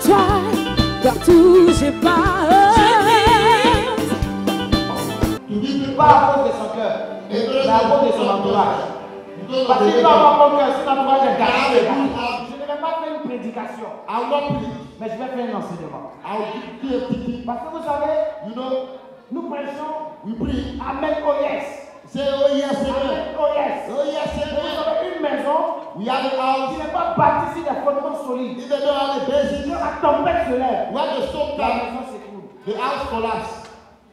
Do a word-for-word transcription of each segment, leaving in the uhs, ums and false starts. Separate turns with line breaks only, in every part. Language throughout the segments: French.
try, car touchez pas.
Pas à cause de son cœur, mais à cause de son entourage. Parce qu'il va avoir mon cœur, si l'entourage est gâché. Je ne vais pas faire une prédication, mais je vais faire un enseignement. Parce que vous savez, you know, nous prêchons, we pray, Amen, oh yes. Say oh yes, amen, oh yes. Oh yes, amen. Vous avez une maison, we have a house, qui n'est pas bâtie sur des fondements solides. If they don't have a basis, quand la tempête se lève, where the storm comes, la maison s'écroule. The house collapses.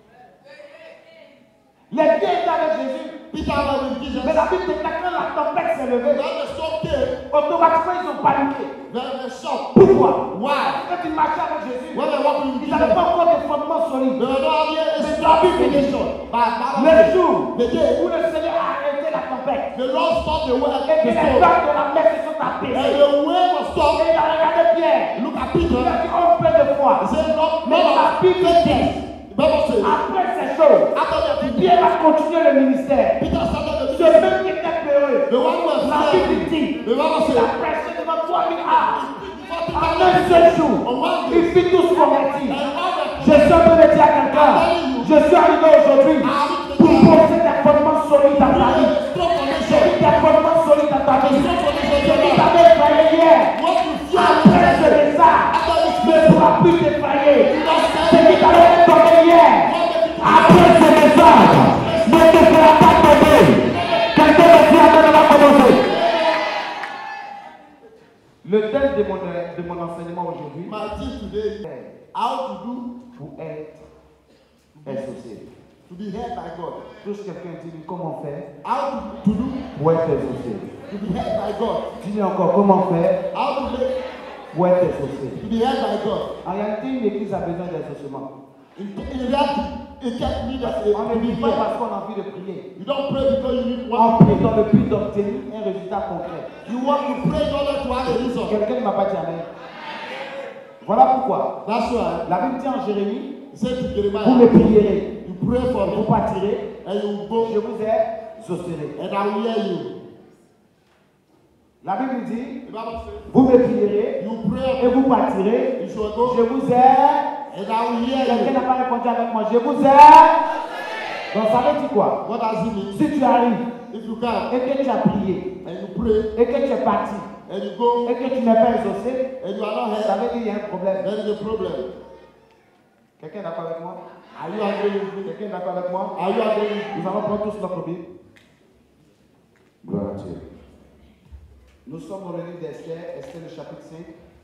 Les pieds étaient avec Jésus. Peter was with Jesus. Mais la Bible dit que quand la tempête s'est levée, when the storm came, automatiquement ils ont paniqué. Then they shocked. Pourquoi? Why? Quand ils marchaient avec Jésus, when they walked with Jesus, ils n'avaient pas encore des fondements solides. They were not having a stable foundation. Le jour où le Seigneur a arrêté la tempête, the Lord stopped the wind. Et que les vagues de la mer se sont apaisées. And the wind was stopped. Et il a regardé Pierre. Look at Peter. Il a dit on peut de foi. Mais la Bible dit, après ces choses, Pierre a continué le ministère. Ce même qui était peureux, la Bible dit, il a prêché devant trois mille âmes. En un seul jour, il fit tous convertir. Je suis en train de dire à quelqu'un, je suis arrivé aujourd'hui pour poser des fondements solides dans ta vie. J'ai mis des fondements solides dans ta vie. Je dis t'avais failli hier. Après ce message, ne pourra plus défailler. Je dis t'avais tombé hier. Après ce message, ne te fera pas tomber. Quelqu'un me dit après va commencer. Le thème de mon, de mon enseignement aujourd'hui, how to do pour être exaucé. To be held by God. Touche quelqu'un et dis comment faire. How to do pour être exaucé. To be held by God. Dis encore comment faire. How to make pour être exaucé. To be held by God. En réalité, une église a besoin d'exaucement. In reality, it can't need a on ne vit pas parce qu'on a envie de prier. You don't pray because you need one. On prie dans le but d'obtenir un résultat concret. You want to pray in order to have a result. Quelqu'un ne m'a pas dit amen. Voilà pourquoi. That's why. La Bible dit en Jérémie, vous me prierez. You pray for me. Vous partirez. And you go. Je vous exaucerai. And I will hear you. La Bible dit, vous me prierez. You pray et vous partirez. You shall go. Je vous ai. Quelqu'un n'a pas répondu avec moi. Je vous ai. Donc ça veut dire quoi? What does it mean? Si tu arrives, if you come, et que tu as prié, and you pray, et que tu es parti, and you go, et que tu n'es pas exaucé, and you are not ça veut dire qu'il y a un problème. There is a problem. Quelqu'un est d'accord avec moi? Are you agree with me? Quelqu'un est d'accord avec moi? Are you agree with me? Nous allons prendre tous notre Bible. Gloire à Dieu. Nous sommes dans le livre d'Esther, Esther le chapitre cinq.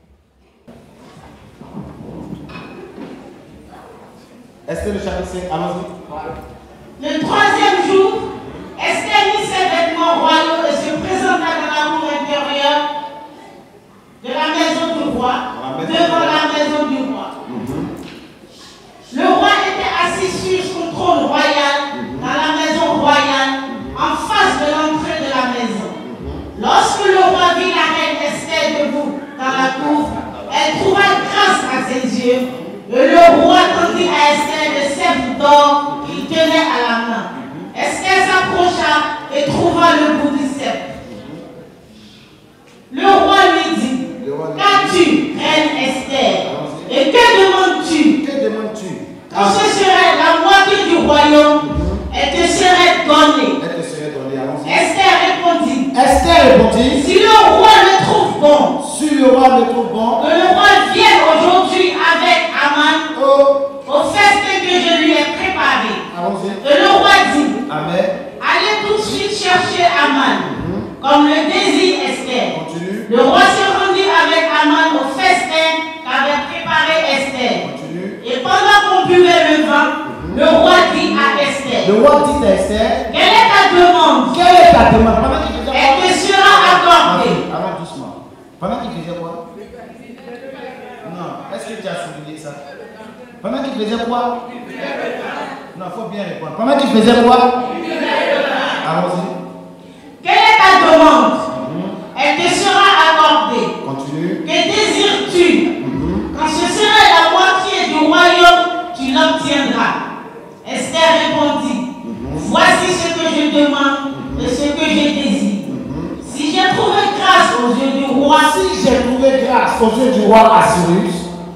Esther le chapitre cinq, allons-y.
Le troisième jour, Esther mit ses vêtements royaux et se présenta dans la cour intérieure de la maison du roi, devant la maison du roi. Mm-hmm. Le roi était assis sur son trône royal, mm-hmm, dans la maison royale, en face de l'entrée de la maison. Mm-hmm. Lorsque le roi vit la reine Esther debout dans la cour, elle trouva grâce à ses yeux. Et le roi tendit à Esther le sceptre d'or qu'il tenait à la main. Esther s'approcha et trouva le bout du sceptre. Le roi lui dit, qu'as-tu, reine Esther? Et que demandes-tu?
Que demandes-tu?
Quand ce serait la moitié du royaume, elle te serait donnée.
Elle te serait donnée, allons-y.
Esther répondit.
Esther répondit.
Si le roi le trouve bon.
Si le roi le trouve bon.
Que le roi vienne aujourd'hui avec Aman
oh,
au festin que je lui ai préparé.
Allons-y.
Et le roi dit.
Amen.
Allez tout de suite chercher Aman. Mm-hmm. Comme le désire Esther.
Continue.
Le roi se rendit avec Aman au festin qu'avait préparé Esther.
Continue.
Et pendant qu'on buvait le vin, mm-hmm, le roi dit à Esther.
Le roi dit à Esther.
Quelle est ta demande?
Quelle est ta demande? Pendant qu'il faisait quoi?
Elle te sera accordée.
Avant doucement. Pendant qu'il faisait quoi? Non. Est-ce que tu as souligné ça? Pendant qu'il faisait quoi? Non, il faut bien répondre. Pendant qu'il faisait quoi? Allons-y.
Quelle est ta demande? Mm-hmm. Elle te sera accordée.
Continue.
Que désires-tu?
Mm-hmm.
Quand ce serait la moitié du royaume, tu l'obtiendras. Esther répondit, mm-hmm, voici ce que je demande, mm-hmm, et ce que je désire. Mm-hmm. Si j'ai trouvé grâce aux yeux du roi,
si j'ai trouvé grâce aux yeux du roi Assyrus,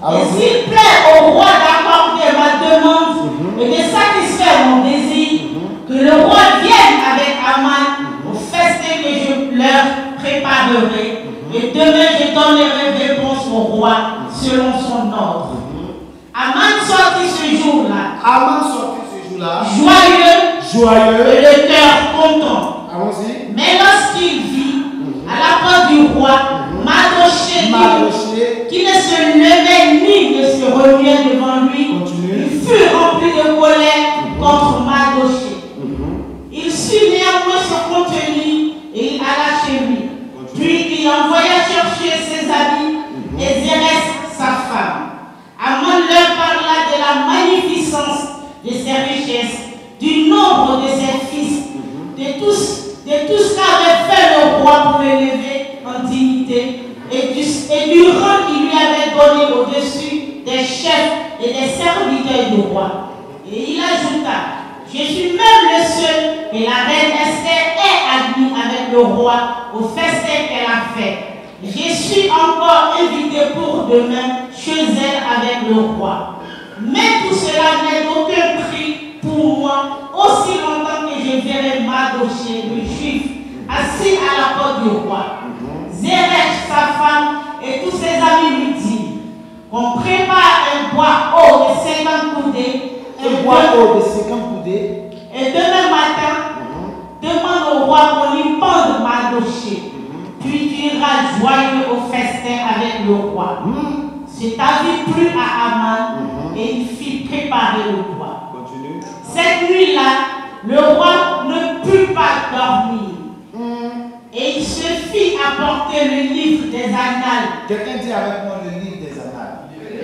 Et s'il plaît au roi d'accorder ma demande mm-hmm. et de satisfaire mon désir, mm-hmm. que le roi vienne avec Aman mm-hmm. au festin que je leur préparerai. Mm-hmm. Et demain je donnerai réponse au roi mm-hmm. selon son ordre. Mm-hmm. Aman sortit ce jour-là.
Aman sortit ce jour-là.
Joyeux.
Joyeux.
Et le cœur content.
Allons-y.
Mais lorsqu'il vit mm-hmm. à la porte du roi, mm-hmm. Mardochée, qui ne se levait ni ne se remuait devant lui, continue. Il fut rempli de colère mm-hmm. contre Mardochée. Mm-hmm. Il sut néanmoins se contenir et il alla chez lui. Continue. Puis il envoya chercher ses amis mm-hmm. et Zérès, sa femme. Aman leur parla de la magnificence de ses richesses, du nombre de ses fils, mm-hmm. de, tous, de tout ce qu'avait fait le roi pour l'élever en dignité. Et du, et du rang qu'il lui avait donné au-dessus des chefs et des serviteurs du roi. Et il ajouta, je suis même le seul que la reine Esther ait admis avec le roi au festin qu'elle a fait. Je suis encore invité pour demain chez elle avec le roi. Mais tout cela n'est d'aucun prix pour moi, aussi longtemps que je verrai Mardochée, le juif, assis à la porte du roi. Zérès, sa femme, et tous ses amis lui disent qu'on prépare un bois haut de cinquante coudées.
Un bois haut de cinquante coudées.
Et demain matin, mm-hmm. demande au roi qu'on lui pende Mardochée. Mm-hmm. Puis tu iras joyeux au festin avec le roi. Mm-hmm. Cet avis plut à Aman mm-hmm. et il fit préparer le bois. Continue. Cette nuit-là, le roi ne put pas dormir. Mm-hmm. Et il se fit apporter le livre des annales.
Quelqu'un dit avec moi le livre des annales.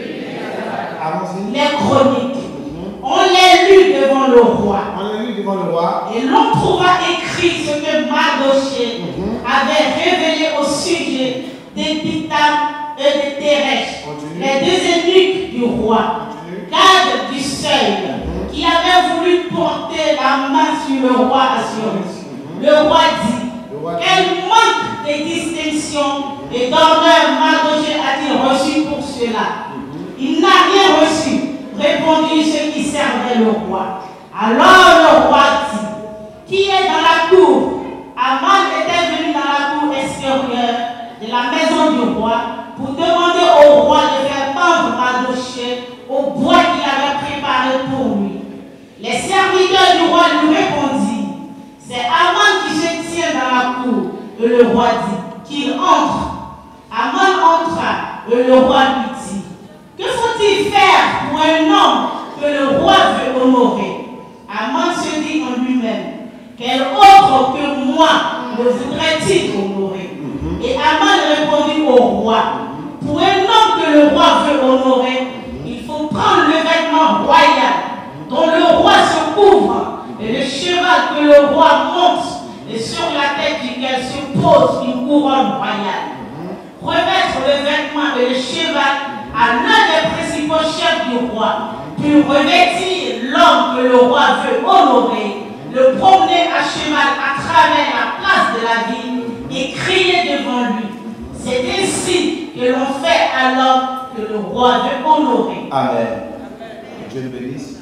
Allons-y.
Les chroniques. Mm-hmm. On les lut devant le roi.
On les lut devant le roi.
Et l'on trouva écrit ce que Mardochée mm-hmm. avait révélé au sujet d'Épitam et de Thérèche, les deux eunuques du roi, gardes du seuil, mm-hmm. qui avaient voulu porter la main sur le roi Assuérus. Mm-hmm. Le roi dit, quel manque de distinction et d'honneur Mardochée a-t-il reçu pour cela? Il n'a rien reçu, répondit ceux qui servaient le roi. Alors le roi dit, qui est dans la cour? Aman était venu dans la cour extérieure de la maison du roi pour demander au roi de faire pendre Mardochée au bois qu'il avait préparé pour lui. Les serviteurs du roi lui répondirent, c'est Aman qui se tient dans la cour. Et le roi dit qu'il entre. Aman entra et le roi lui dit, que faut-il faire pour un homme que le roi veut honorer? Aman se dit en lui-même, quel autre que moi le voudrait-il honorer? Mm-hmm. Et Aman répondit au roi, pour un homme que le roi veut honorer, il faut prendre le vêtement royal dont le roi se couvre et le cheval que le roi monte et sur la tête duquel se pose une couronne royale. Mm-hmm. Remettre le vêtement et le cheval à l'un des principaux chefs du roi, puis revêtir l'homme que le roi veut honorer, le promener à cheval à travers la place de la ville et crier devant lui. C'est ainsi que l'on fait à l'homme que le roi veut honorer.
Amen. Dieu le bénisse.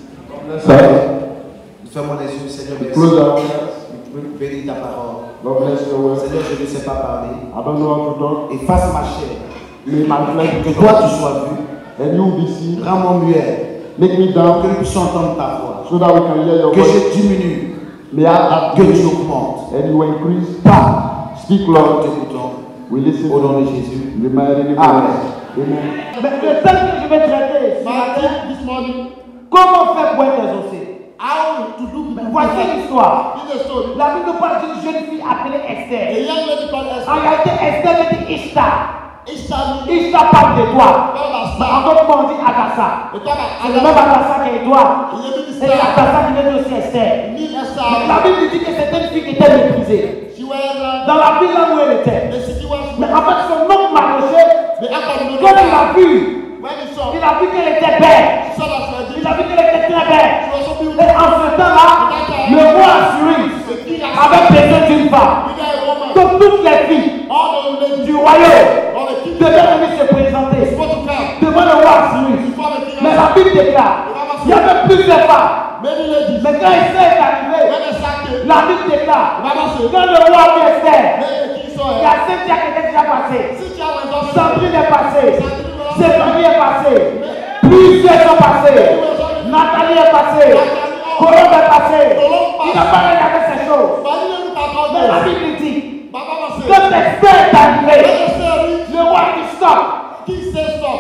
Fermons les yeux, Seigneur, bénis. Bénis ta parole. Seigneur, je ne sais pas parler. Efface ma chair. Que toi tu sois vu. Rends-moi muet. Que nous puissions entendre ta voix. Que je diminue. Que tu augmentes. Parle. Speak, Lord. Nous t'écoutons. Au nom de Jésus. Amen.
Mais le thème que je vais traiter ce matin, comment faire pour être exaucé? Voici l'histoire. La Bible nous parle d'une jeune fille appelée Esther. En réalité, Esther veut dire Ishtar. Ishtar parle de toi. En d'autres mots, on dit Agatha. C'est le même Agatha qu'Edouard. Et Agatha qui veut dire aussi Esther. Mais la Bible dit que c'était une fille qui était méprisée. Dans la ville là où elle était. Mais en fait, son nom Mardochée, quand il l'a vu, il a vu qu'elle était belle. Il a vu qu'elle était très belle. Et en ce temps-là, le roi Assuérus avait besoin d'une femme. Donc toutes les filles du royaume devaient venir se présenter devant le roi Assuérus. déclare, il y avait plusieurs femmes. Mais quand Esther est arrivé, la Bible déclare, quand le roi a vu Esther, il y a cinq ans qui étaient déjà passés. Sandrine est passée, Stéphanie est passée, plusieurs sont passés, Nathalie est passée, Colombe est passée. Il n'a pas regardé ces choses. Mais la Bible dit, quand Esther est arrivé, le roi dit stop.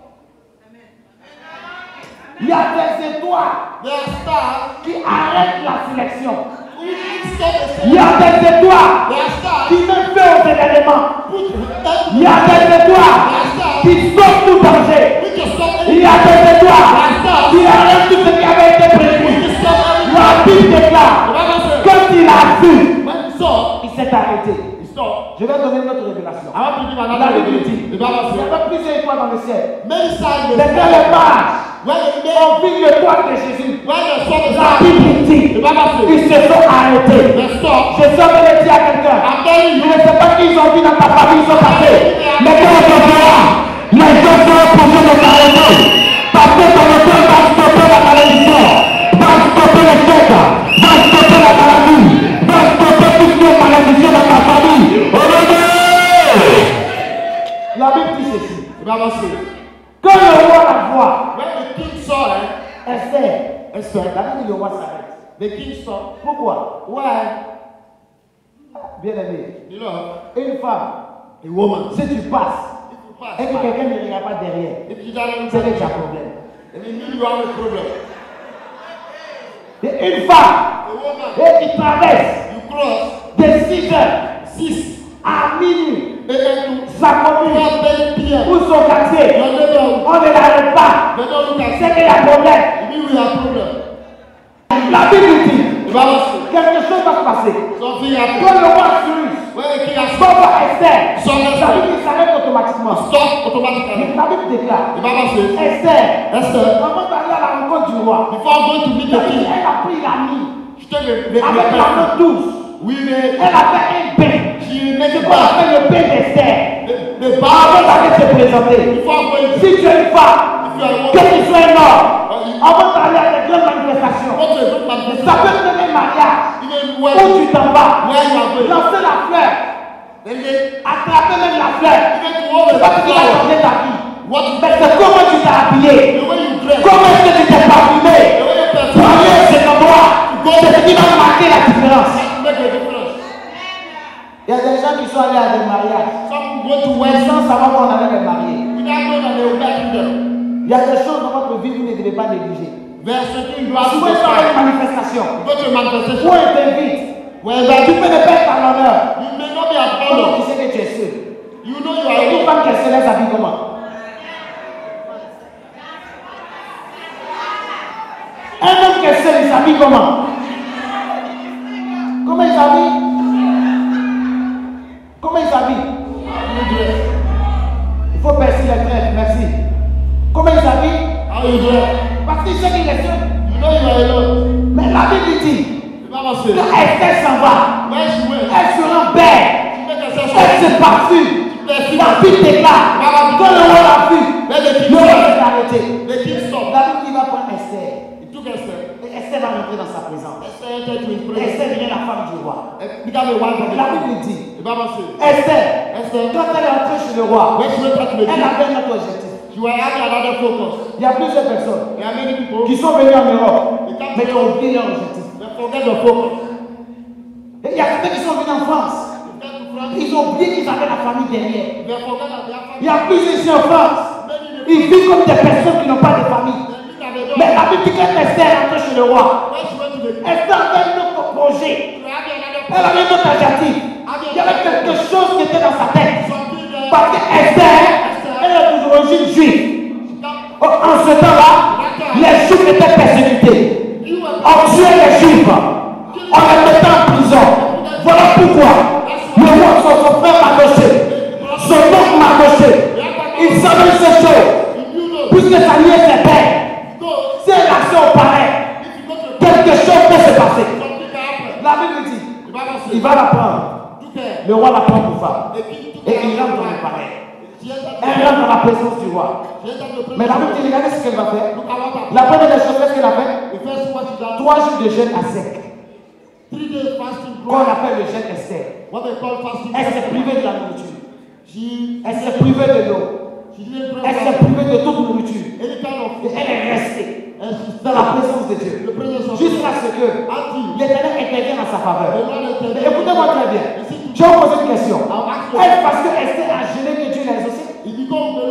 Il y a des étoiles qui arrêtent la sélection. Il y a des étoiles qui mettent feu aux événements. Il y a des étoiles qui sauvent tout danger. Il y a des étoiles qui arrêtent tout ce qui avait été prévu. La Bible déclare, quand il a vu, il s'est arrêté. Je vais donner une autre révélation. La Bible dit, il y avait plusieurs étoiles dans le ciel. Mais quand les mages ont vu l'étoile de Jésus, la Bible dit, ils se sont arrêtés. Je sais que dire à quelqu'un, je ne sais pas qu'ils ont vu dans ta famille, ils sont passés. Mais quand on se verra, les gens seront posés de s'arrêter. Parce que ton auteur va stopper la malédiction, va stopper les chèques, va stopper la maladie, va stopper toutes les malédictions dans ta famille. La Bible dit ceci. Quand le roi la voit, Esther, Esther, la Bible dit le roi s'arrête. The king stop. Pourquoi? Ouais. Bien aimé. Une femme, a woman, si tu passes, et que quelqu'un ne regarde pas derrière, c'est que tu as un problème. Et une femme, et qui traverse de six heures à minuit, sa commune ou son quartier, on ne l'arrête pas. C'est qu'il y a un problème. La Bible dit, quelque chose va se passer. Quand le roi Cyrus, quand le roi Esther, la Bible s'arrête automatiquement. La Bible déclare, Esther, avant d'aller à la rencontre du roi, elle a pris la nuit avec la main douce. Elle a fait un bain. C'est quoi on appelle le bain d'Esther. Avant d'aller se présenter. Si tu es une femme, que tu sois un homme, avant d'aller à des grandes manifestations, ça peut être un mariage où tu t'en vas, lancer la fleur, attraper même la fleur. C'est pas ce qui va changer ta vie. Mais c'est comment tu t'es habillé, comment est-ce que tu t'es parfumé. Premier, c'est comme moi, c'est ce qui va marquer la différence. Il y a des gens qui sont allés à des mariages sans savoir qu'on allait les marier. Il y a des choses dans votre vie que vous ne devez pas négliger. Si vous êtes dans une manifestation, ou un t'invite, tu peux ne pas être à l'honneur. Comment tu sais que tu es seul? Et une femme qui est seule, elle s'habille comment? Un homme qui est seul, il s'habille comment? Comment il s'habille? Comment il s'habille? Il faut percer les traits, merci. Comment il s'habille? Parce qu'il sait qu'il est seul. Mais la Bible dit que Esther s'en va. Elle se rend belle. Elle se parfume. La Bible déclare, quand le roi l'a vu, le roi s'est arrêté. La Bible dit va prendre Esther. Et Esther va rentrer dans sa présence. Esther devient la femme du roi. La Bible dit, Esther, quand elle est entrée chez le roi, elle avait notre objectif. Il y a plusieurs personnes qui sont venues en Europe, mais qui ont oublié leur objectif. Et il y a certains qui sont venus en France. Ils ont oublié qu'ils avaient la famille derrière. Il y a plusieurs ici en France. Ils vivent comme des personnes qui n'ont pas de famille. Mais la Bible dit que Esther est entrée chez le roi. Esther avait un autre projet. Elle avait un autre objectif. Il y avait quelque chose qui était dans sa tête. Parce que Esther, elle est d'origine juive. En ce temps-là, les juifs étaient persécutés. On tuait les juifs. On les mettait en prison. Voilà pourquoi le roi, son, son frère Mardochée, son oncle Mardochée, il savait ces choses. Puisque sa nièce est belle. Si l'action paraît, quelque chose peut se passer. La Bible dit, il va la prendre. Le roi la prend pour femme. Et il rentre dans le palais. Elle rentre dans la présence du roi. Mais la Bible dit, regardez ce qu'elle va faire. La première des choses, qu'est-ce qu'elle a fait? Trois jours de jeûne à sec. Qu'on appelle le jeûne Esther. Elle s'est privée de la nourriture. Elle s'est privée de l'eau. Elle s'est privée de toute nourriture. Et elle est restée dans la présence de Dieu. Jusqu'à ce que l'Éternel intervienne en sa faveur. Mais écoutez-moi très bien. Je vais vous poser une question. Est-ce parce que Esther a jeûné que Dieu l'a exaucé? Il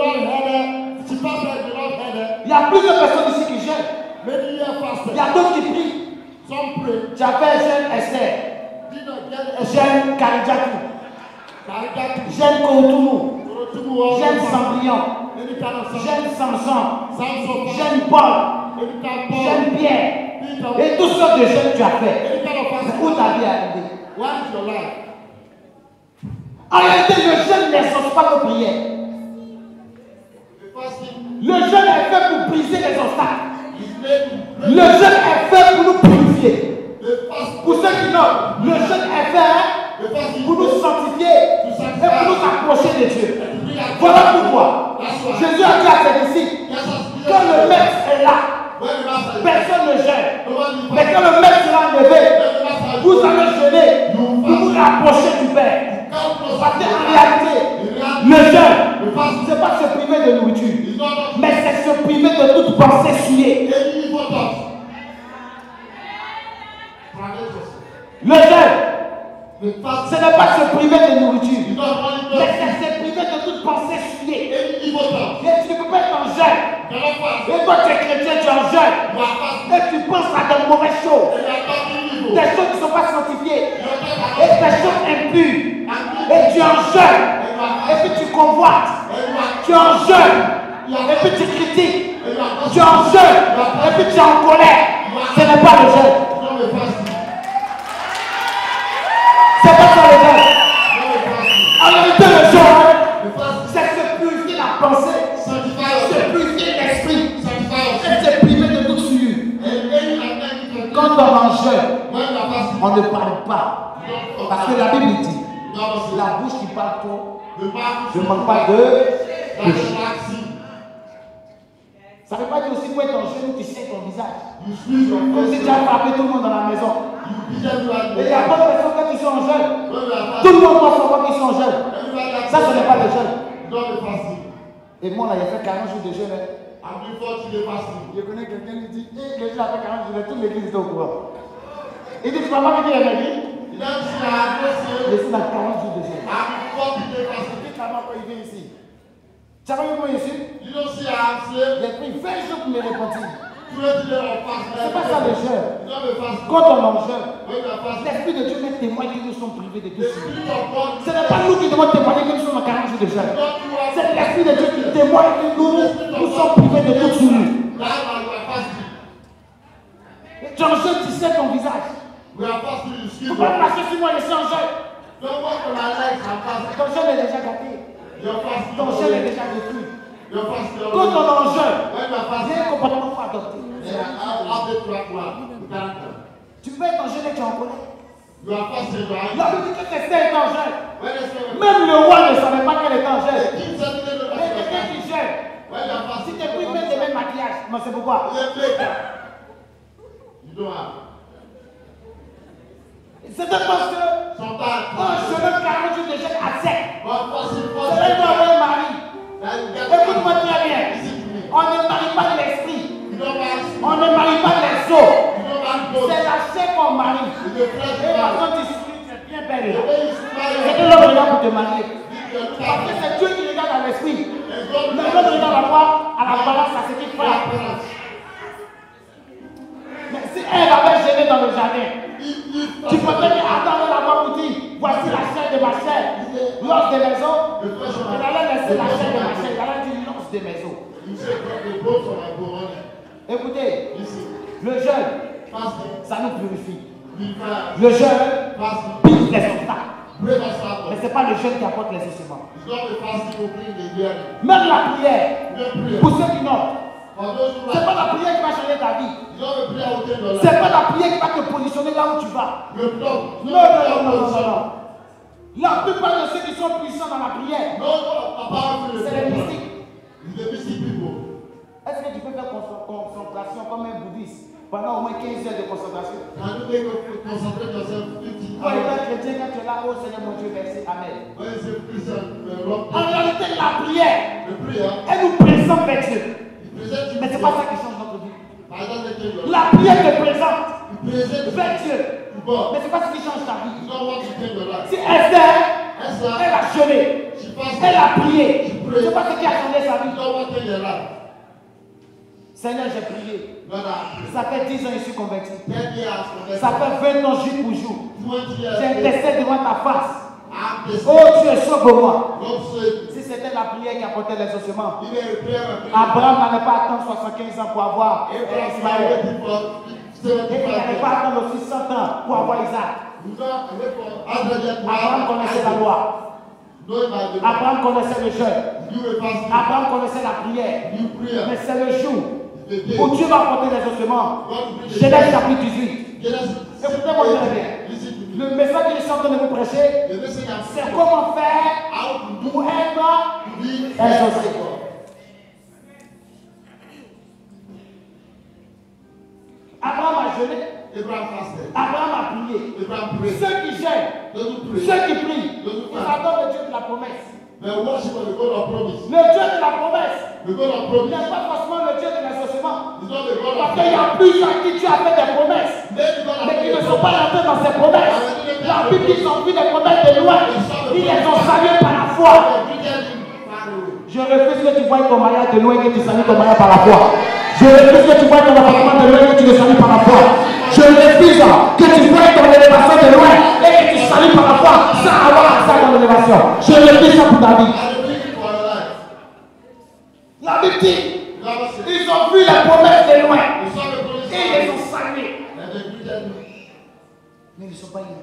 y a plusieurs personnes ici qui jeûnent. Il y a d'autres qui prient. Tu as fait jeûne Esther. Jeûne Karidjatou. Jeûne Koutoumou. Jeûne Cendrillon. Jeûne Samson. Jeûne Paul. Jeûne Pierre. Et toutes sortes de jeûnes tu as fait. Où ta vie est arrivée? En réalité, le jeûne n'exauce pas nos prières. Le jeûne est fait pour briser les obstacles. Le jeûne est fait pour nous purifier. Pour ceux qui n'ont, le jeûne est fait pour nous sanctifier et pour nous approcher de Dieu. Voilà pourquoi Jésus a dit à ses disciples, quand le maître est là, personne ne jeûne. Mais quand le maître sera levé, vous allez jeûner pour vous rapprocher du Père. Parce qu'en réalité, le jeûne, ce n'est pas se priver de nourriture, mais c'est se priver de toute pensée souillée. Le jeûne, ce n'est pas se priver de nourriture, mais c'est se priver de toute pensée souillée. Et tu ne peux pas être en jeûne. Et toi tu es chrétien, tu es en jeûne. Et tu penses à de mauvaises choses, des choses qui ne sont pas sanctifiées, et des choses impures. Et tu es en jeûne. Et puis tu convoites. Tu es en jeûne. Et puis tu critiques. Tu es en jeûne. Et puis tu es en colère. Ce n'est pas le jeûne. C'est pas ça le jeûne. En réalité, le jeûne, c'est se purifier la pensée, se purifier l'esprit, et se priver de toute souillure. Quand on est en jeûne, on ne parle pas. Parce que la Bible dit, la bouche qui parle trop ne manque pas de péché. Ça ne veut pas dire aussi pour être en jeûne où tu sais ton visage. Comme si tu as frappé tout le monde dans la maison. Et il y a d'autres personnes quand ils sont en jeûne. Tout le monde doit savoir qu'ils sont en jeûne. Ça, ce n'est pas le jeûne. Et moi, là, il a fait quarante jours de jeûne. Je connais quelqu'un qui dit, eh, les gens ont fait quarante jours de jeûne, toute l'église est au courant. Il dit, tu vas pas me dire, il m'a dit. Je suis dans quarante jours de jeûne. Il vient ici. Tu as vu moi ici? J'ai pris vingt jours pour me repentir. C'est pas ça le jeûne. Quand on en jeûne, l'Esprit de Dieu met témoin que nous sommes privés de tout ça. Ce n'est pas nous qui devons témoigner que nous sommes en quarante jours de jeûne. C'est l'Esprit de Dieu qui témoigne que nous, nous sommes privés de tout ça. Tu en jeûne, tu sais ton visage. Il ne faut pas passer sur moi et laisser en jeûne. Ton jeûne est déjà gâté. Ton jeûne est déjà détruit. Quand on est en jeûne, il y a un comportement pour adopter. Tu peux être en jeûne et tu es en colère. La Bible dit que Esther est en jeûne. Même le roi ne savait pas qu'elle était en jeûne. Mais quelqu'un qui jeûne, si tu es pris même de même maquillage, mais c'est pourquoi? C'est parce que quand je veux quarante jours de jeûne à sec, c'est là qu'on a un mari. Écoute-moi très bien. On ne marie pas l'esprit. On ne marie pas les os. C'est la chair qu'on marie. Et quand tu souris, tu es bien belle. C'est que l'homme regarde pour te marier. Parce que c'est Dieu qui regarde à l'esprit. Mais l'homme regarde à quoi? À la balance, à ce qu'il fait. Mais si elle avait gêné dans le jardin, tu peux te dire, attends, la voix pour dire, voici la chair de ma chair, l'os de mes os. Il allait laisser la chair de ma chair, il allait dire l'os de mes os. Écoutez, le jeûne, ça nous purifie. Le jeûne pille les obstacles. Mais ce n'est pas le jeûne qui apporte les ossements. Même la prière, pour ceux qui n'ont. Ce n'est pas la prière qui va changer ta vie. Ce n'est pas la prière qui va te positionner là où tu vas. Non, non, non, non, non, non. La plupart de ceux qui sont puissants dans la prière. C'est les mystiques. Est-ce que tu peux faire concentration comme un bouddhiste pendant au moins quinze heures de concentration? Quand tu es chrétien, quand tu es là, oh Seigneur mon Dieu, merci, Amen. En réalité, la prière, elle nous présente vers Dieu. Mais ce n'est pas ça qui change notre vie. La prière te présente vers Dieu. Mais ce n'est pas ce qui change ta vie. Si Esther, elle a jeûné, elle a prié, ce n'est pas ce qui a changé sa vie. Seigneur, j'ai prié. Ça fait dix ans que je suis converti. Ça fait vingt ans jour pour jour. J'intercède devant ta face. Oh Dieu, sauve-moi. Si c'était la prière qui apportait l'exaucement, Abraham n'allait pas attendre soixante-quinze ans pour avoir Ismaël. Et il n'allait pas attendre aussi cent ans pour avoir Isaac. Abraham connaissait la loi. Abraham connaissait le jeûne. Abraham connaissait la prière. Mais c'est le jour où Dieu va apporter l'exaucement. Genèse chapitre dix-huit. Écoutez-moi très bien. Le message que je suis en train de vous prêcher, c'est comment faire pour être exaucé. Abraham a jeûné. Abraham a prié. Ceux qui gênent, ceux qui prient, ils adorent le Dieu de la promesse. Le Dieu de la promesse n'est pas forcément le Dieu de l'exaucement. Parce qu'il y a plusieurs qui Dieu a fait des promesses, mais qui ne sont pas rentrés dans ces promesses. La Bible dit qu'ils ont vu des promesses de loin. Ils les ont saluées par la foi. Je refuse que tu voies ton mariage de loin et que tu salues ton mariage par la foi. Je refuse que tu voies ton appartement de loin et que tu le salues par la foi. Je refuse que tu voies ton élévation de loin et que tu salues par la foi sans avoir accès à ton élévation. Je refuse ça pour ta vie. La Bible dit, ils ont vu les promesses de loin et ils les ont saluées. Mais ils ne sont pas invités.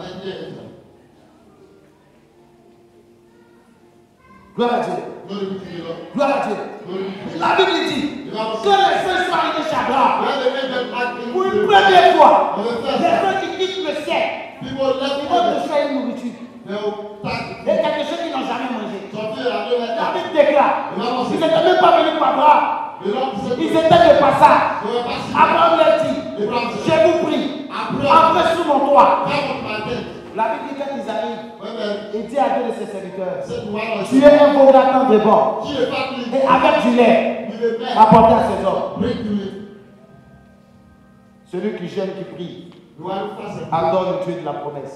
Gloire à Dieu. Gloire à Dieu. La Bible dit que les frères sont arrivés chez Abraham. Pour une première fois, les frères qui quittent le ciel, ils vont te faire une nourriture. Et quelque chose qu'ils n'ont jamais mangé. La Bible déclare, ils n'étaient même pas venus pour Abraham. Ils étaient de passage. Abraham leur dit, je vous prie, entrez sous mon toit. La Bible dit quand ils arrivent, il dit à deux de ses serviteurs, tu es un veau d'attendre de bon, et avec du lait, apportez à ces hommes. Celui qui jeûne, qui prie, adore le Dieu de la promesse.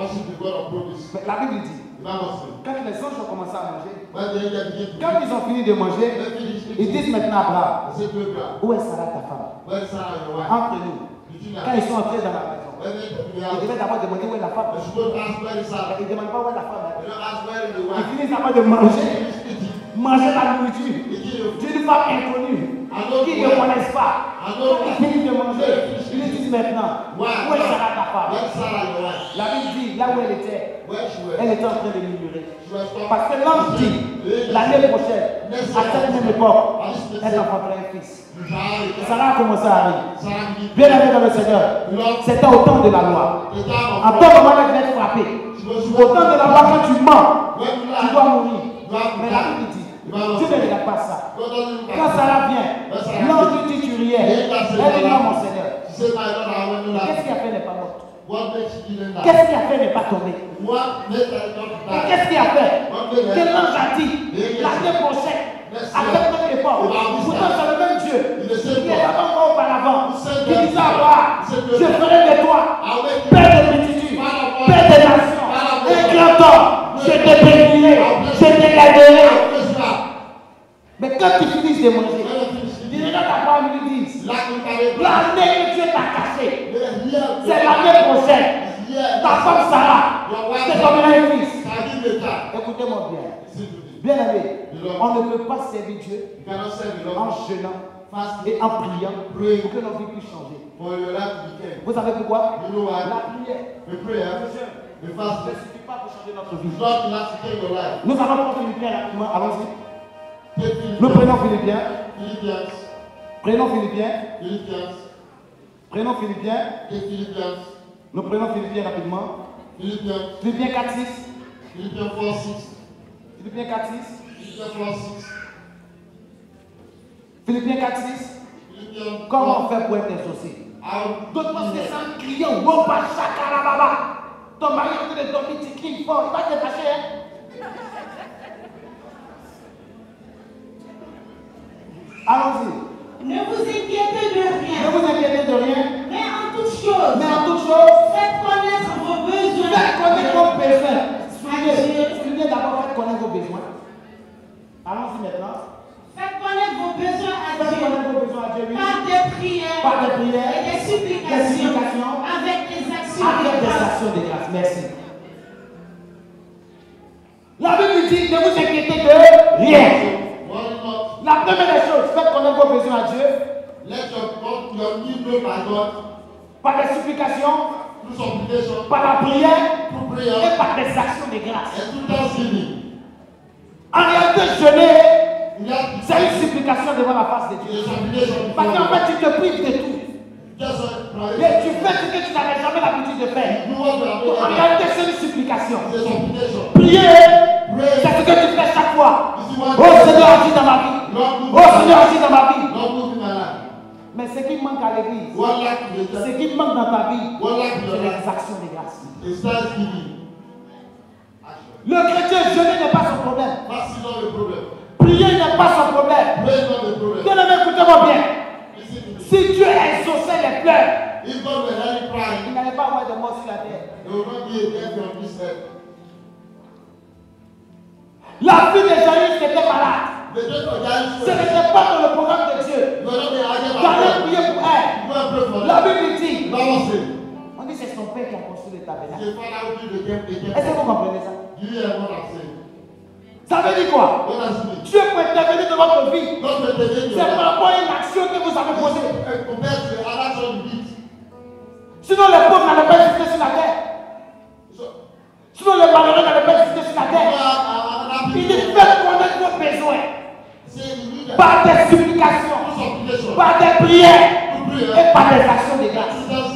Mais la Bible dit, quand les anges ont commencé à manger, quand ils ont fini de manger, ils disent maintenant à Abraham, où est Sarah ta femme? Entre nous, quand ils sont entrés dans la maison, ils devaient d'abord demander où est la femme. Ils ne demandent pas où est la femme. Ils finissent d'abord de manger, manger la nourriture d'une femme inconnue, qu'ils ne connaissent pas. Ils finissent de manger, ils lui disent maintenant, où est Sarah ta femme? La Bible dit, là où elle était, elle était en train de murmurer. Parce que l'ange dit, l'année prochaine, à cette même époque, elle enfanterait un fils. Sarah a commencé à arriver. Bien aimé dans le Seigneur, c'était au temps de la loi. En tant que moment, elle venait frapper. Au temps de la loi, quand tu mens, tu dois mourir. Mais la Bible dit, Dieu ne regarde pas ça. Quand Sarah vient, l'ange lui dit tu riais. Elle dit non, mon Seigneur. Qu'est-ce qui a fait n'est pas morte? Qu'est-ce qui a fait n'est pas tombé? Qu'est-ce qui a fait? Que l'ange a dit l'année prochaine, à cette même époque, pourtant c'est le même Dieu qui est encore auparavant, qui disait à moi, je ferai de toi père de multitude, père des nations, un grand homme, je te bénirai, je te garderai. Mais quand tu finisses de manger, dis regarde ta femme lui dit, l'année que Dieu t'a caché, c'est l'année prochaine. Ta femme Sarah, c'est comme un fils. Écoutez-moi bien. Bien aimé, on ne peut pas servir Dieu en jeûnant et en priant pour que notre vie puisse changer. Vous savez pourquoi? La prière, le jeûne, ne suffit pas pour changer notre vie. Nous allons prendre Philippiens rapidement, allons-y. Nous prenons Philippiens. Prenons Philippiens. Prenons Philippiens. Nous prenons Philippiens rapidement. Philippiens quatre six.
Philippiens four six.
Philippiens quatre six.
Philippiens four six.
Philippiens quatre six. Comment on fait pour être exaucé? D'autres pensent que c'est un client. Wopa chakarababa. Ton mari est en train de dormir, tu cries fort. Il va te fâcher, hein? Allons-y.
Ne vous inquiétez de rien.
Ne vous inquiétez de rien.
Mais en toute chose.
Mais en toute chose.
Faites connaître vos besoins.
Faites connaître vos besoins. Suivez, suivez d'abord, faites connaître vos besoins. Allons-y maintenant.
Faites connaître vos besoins à
Faites
Dieu.
connaître vos besoins à Dieu.
Par des prières.
Par des prières.
Et des supplications.
Des supplications.
Avec des actions
Avec
de
des
grâce.
actions de grâce. Merci. La Bible dit, ne vous inquiétez de rien. La première des choses, faites connaître vos besoins à Dieu.
Let your God, your need known by God.
Par des supplications.
Through supplication.
Par la prière.
Through prayer.
Et par des actions de grâce.
And through thanksgiving.
En réalité, jeûner,
Il y a
c'est une supplication devant la face de Dieu. Parce qu'en fait, tu te prives de tout. Et tu fais ce que tu n'avais jamais l'habitude de faire. En réalité, c'est une supplication. Prier, c'est ce que tu fais chaque fois. Oh Seigneur, agis dans ma vie. Oh Seigneur, agis dans ma vie. Mais ce qui manque à l'église, ce qui manque dans ta vie, c'est les actions de grâce. Le chrétien jeûner n'est pas son problème. Prier n'est pas son problème. Bien-aimé, écoutez-moi bien. Si Dieu exauçait les pleurs, il n'allait pas avoir de mort sur la terre. La fille de Jaïs était malade. Ce n'était pas dans le programme de Dieu. J'allais prier pour elle. La Bible dit, on dit c'est son père qui a construit le tabernacle. Est-ce que vous comprenez ça? Ça veut dire quoi? Dieu peut intervenir dans votre vie. C'est par rapport à une action que vous avez posée. Sinon les pauvres n'allaient pas exister sur la terre. Sinon les malheureux n'allaient pas exister sur la terre. Il dit faites connaître vos besoins. Par des supplications, par des prières et par des actions de grâce.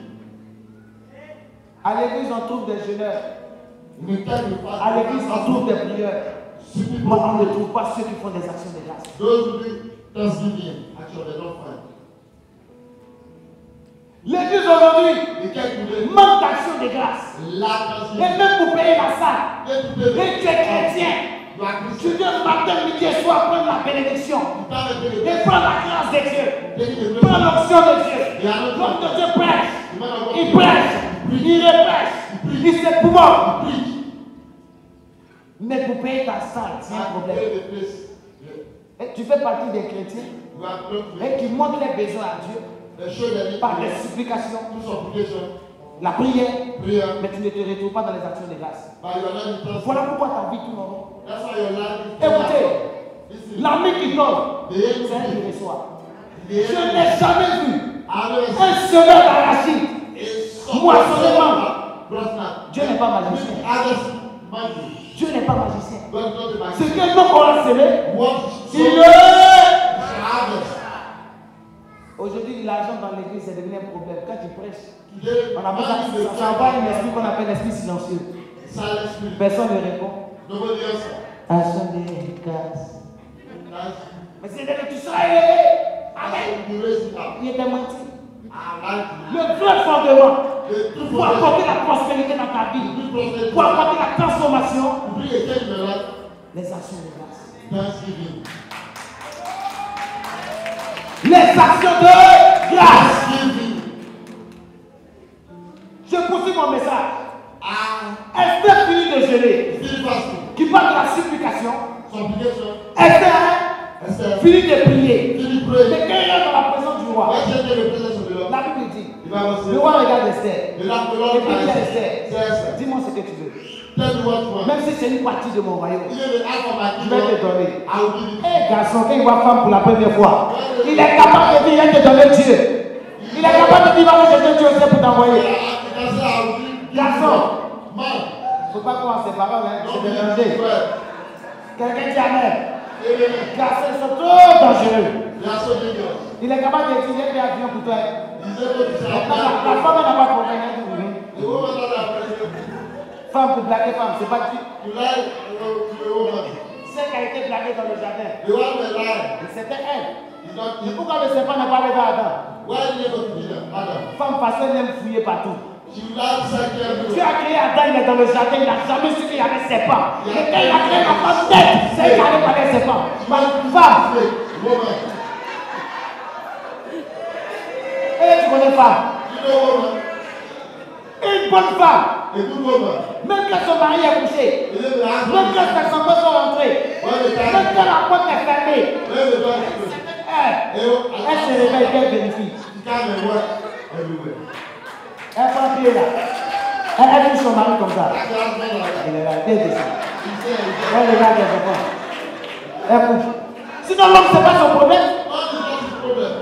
À l'église on trouve des jeûneurs. À l'église on trouve des prières. Mais on ne trouve pas ceux qui font des actions de grâce. L'église aujourd'hui manque d'action de grâce. Et même pour payer la salle. Et tu es chrétien. Tu viens le matin, midi et soir prendre la bénédiction. Et prendre la grâce de Dieu. Prendre l'onction de Dieu. L'homme de Dieu prêche. Il prêche. Il repêche. Il s'épouvante. Mais pour payer ta salle, c'est un problème. Et tu fais partie des chrétiens et qui montrent les besoins à Dieu par les supplications, la prière, mais tu ne te retrouves pas dans les actions de grâce. Voilà pourquoi ta vie tourne en rond. Écoutez, l'ami qui donne, c'est un qui reçoit. Je n'ai jamais vu un semeur d'arachide moissonnement. Dieu n'est pas magicien. Dieu n'est pas magicien. Ce que nous aura semé, il est. Aujourd'hui, l'argent dans l'église, c'est devenu un problème. Quand tu prêches, on appelle ça, ça envoie un esprit qu'on appelle l'esprit silencieux. Personne ne répond. Argent de grâce. Mais c'est que tu seras élevé. Amen. Il était menti. Le vrai fondement pour apporter la prospérité dans ta vie, pour apporter la transformation, les actions de grâce. Les actions de grâce. Je poursuis mon message. Esther finit de jeûner, qui parle de la supplication. Esther finit de prier. Mais quand il est dans la présence du roi, la Bible dit, le roi regarde Esther. Et puis il dit à Esther, dis-moi ce que tu veux. Même si c'est une partie de mon royaume, je vais te donner. Eh garçon, quand il voit femme pour la première fois, il est capable de dire, il va te donner Dieu. Il est capable de dire, va te donner Dieu aussi pour t'envoyer. Garçon, il ne faut pas commencer par là, c'est déranger. Quelqu'un dit amen. Garçon, ils sont trop dangereux. Il est capable de dire, il y a des avions pour toi. La femme n'a pas compris. Femme pour blaguer femme, c'est pas dit.
You lie to a woman.
Celle qui a été blaguée dans le jardin.
The one that lied.
C'était elle.
Is not
Et
you.
pourquoi le serpent n'a pas levé Adam?
Why did you go to Adam? Adam.
Femme parce qu'elle aime fouiller partout.
She lied to
Dieu
everywhere.
a créé Adam, il est dans le jardin, il n'a jamais su qu'il y avait serpent. Mais quand il a créé la femme tête, c'est elle qui allait parler serpent. Ma femme.
Woman.
Et tu connais femme.
You know woman.
Une bonne femme.
A good woman.
Même quand son mari est couché.
Is it the
Même
husband?
quand ses enfants sont rentrés.
When the
Même
time.
quand la porte est fermée.
When the door is closed.
Elle, elle se réveille, elle vérifie.
She come and work everywhere.
Elle prend pied là. Elle, elle touche son mari comme ça.
That's the husband like that.
Elle est là, elle descend.
She said,
Elle regarde les enfants. Elle couche. Sinon l'homme, c'est pas son problème.
what is not his problem?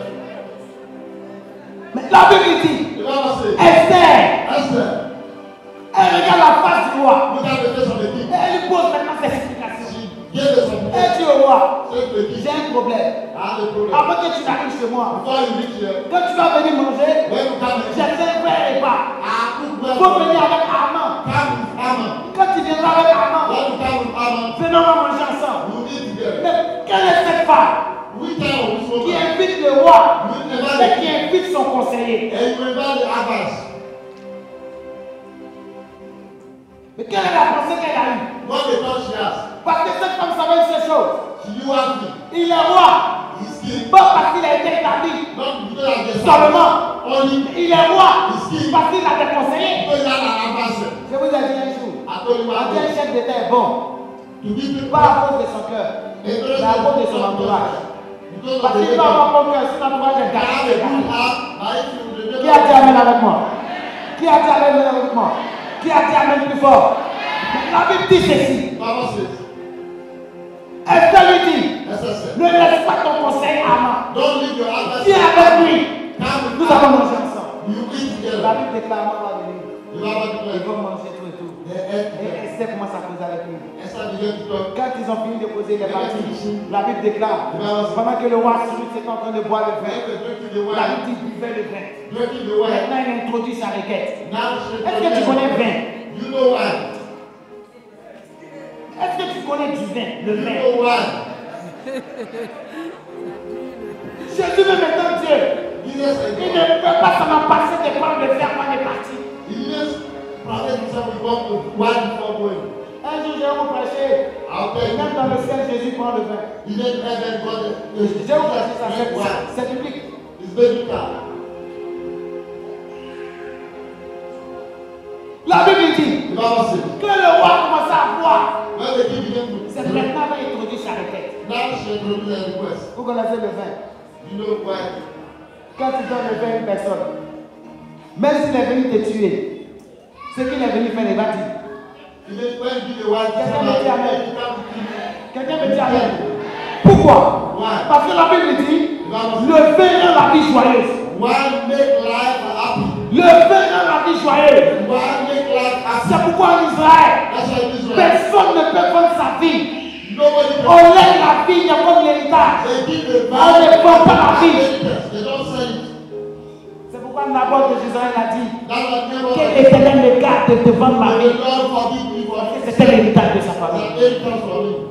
Mais la Bible dit,
The Bible says,
Esther,
Esther,
elle regarde la face du roi.
look at the face of the king.
Et elle lui pose maintenant ses explications.
She gave us some
Elle dit au roi,
Say to the king,
j'ai un problème.
I have a problem.
Avant que tu n'arrives chez moi,
Before you reach here,
quand tu vas venir manger,
when you come
j'ai
in,
fait un vrai repas.
I cook
Il faut venir
well.
avec Armand.
Come with Haman.
Quand tu viendras avec Armand,
When you come with Haman,
venons on va manger ensemble.
you eat together.
Mais quelle est cette femme
We tell this
qui
woman,
invite le roi
you
et
invite
qui invite son conseiller?
and you invite the advice.
Mais quelle est la pensée qu'elle a eue?
What the thought she has.
Parce que cette femme savait une seule chose.
She knew one thing.
Il est roi.
He's king.
Pas parce qu'il a été établi
Not because of the
seulement.
only
Il est roi
He's king.
parce qu'il a des conseillers.
because he had an advisor.
Je vous ai dit un jour,
I told you
on
one
dit un
thing.
chef d'État est bon,
To be people,
pas à cause de son cœur, mais à cause de son entourage.
because of
Parce
the
qu'il peut avoir bon cœur, son entourage est
I have a good
gâté.
heart, but if you
Qui a dit Amen avec moi? Qui a dit Amen avec moi? Qui a dit Amen plus fort? La Bible dit ceci.
Bible says,
Esther lui dit,
Esther said,
ne laisse pas ton conseil à moi.
don't leave your advisor.
Viens avec lui.
Come
Nous
with
allons
Haman.
manger ensemble.
You eat
La
together.
Bible déclare Maman va venir.
The Bible
Ils
declares,
vont manger tout et tout.
they ate
Et
together.
Esther commence à causer avec lui.
Esther began to talk.
Quand ils ont fini de poser les parties, la Bible déclare, pendant que le roi Cyrus était en train de boire le
When
vin,
they were drinking the
la
wine,
Bible dit buvait le vin.
drinking the wine,
Maintenant, il introduit sa requête.
now she
Est-ce que tu connais vin?
You know wine.
Est-ce que tu connais du vin, le
You
vin?
know wine.
Jésus veut maintenant Dieu.
Jesus
Il
said,
ne peut pas seulement passer de prendre le vin avant de partir.
he just protect himself with one with wine before going.
Un jour, je vais vous prêcher.
I'll tell
Même
you.
dans le ciel, Jésus prend le vin.
He didn't ever got it.
Je vais vous prêcher ça, c'est-
wine.
c'est biblique.
It's biblical.
La Bible dit
The Bible says,
que le roi commence à boire.
when the king began to
C'est maintenant qu'il introduit sa requête.
now she introduced a request.
Vous connaissez le vin.
You know why?
Quand tu donnes le vin à une personne, même s'il est venu te tuer, ce qu'il est venu faire, il va dire.
Even when you give the wine to
Quelqu'un
somebody,
me dit amen.
you come to kill him.
Quelqu'un me dit Amen. Pourquoi?
Why?
Parce que la Bible dit
The Bible
le vin rend la vie joyeuse.
says, wine make life happy.
Le vin rend la vie joyeuse.
Wine make life
C'est
happy.
pourquoi en Israël,
That's why in Israel,
personne ne peut vendre sa vie.
nobody
On
can.
lève la vie comme l'héritage.
They give the
On ne vend pas la vie.
They don't sell it.
C'est pourquoi Nabal de Jérusalem a dit
That's what never.
que l'Éternel me garde de vendre ma
The
vie.
Lord forgive me for
Parce que
this.
c'était l'héritage de sa famille.
That ain't comes from me.